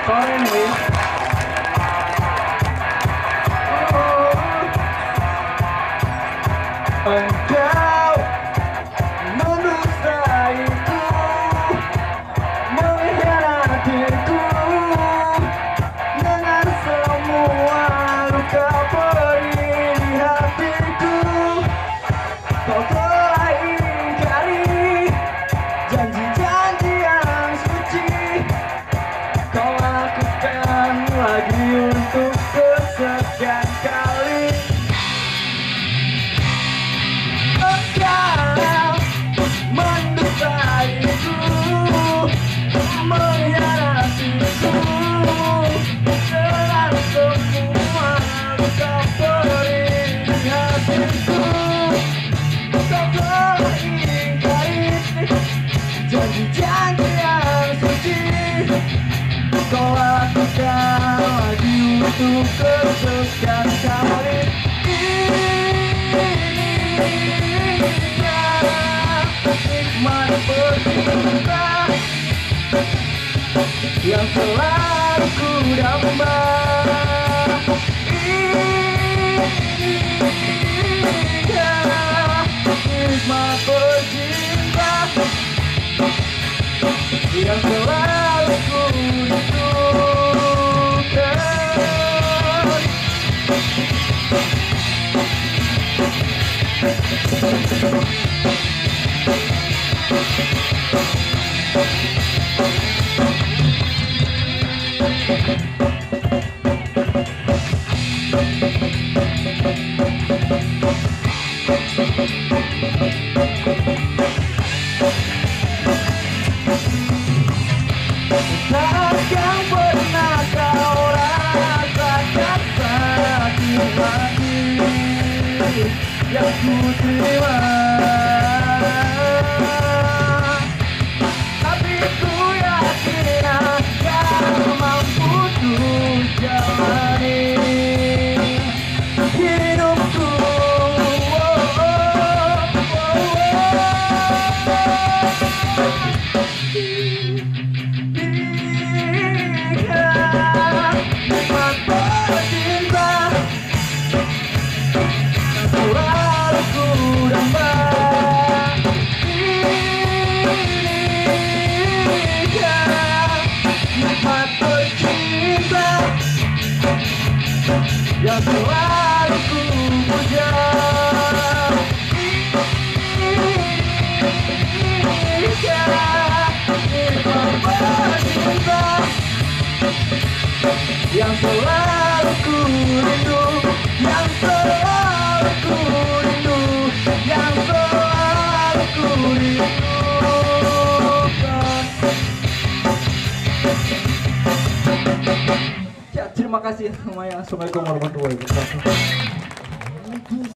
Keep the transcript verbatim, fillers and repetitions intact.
Sorry nih. Engkau mendustaiku, mengkhianatiku dengan semua luka perih di hatiku. Kau telah ingkari janji-janji yang suci. Kau lakukan lagi untuk kesekian kali. Engkau mendustaiku, mengkhianatiku dengan semua luka perih di hatiku. Kau telah ingkari janji-janji yang suci. Kau lakukan lagi untuk kesekian kali. Nikmat bercinta yang selalu ku damba. Nikmat bercinta yang selalu ku rindukan. Takkan pernah kau rasakan sakit hati yang ku terima, tapi ku yakin akan mampu untuk jalani hidupku. Oh, oh, oh, nikmat bercinta selalu ku damba. Nikmat bercinta yang selalu ku puja. Nikmat bercinta yang selalu ku rindu, yang selalu ku rindu, yang selalu ku rindukan. Ya, terima kasih semuanya. Assalamualaikum warahmatullahi wabarakatuh.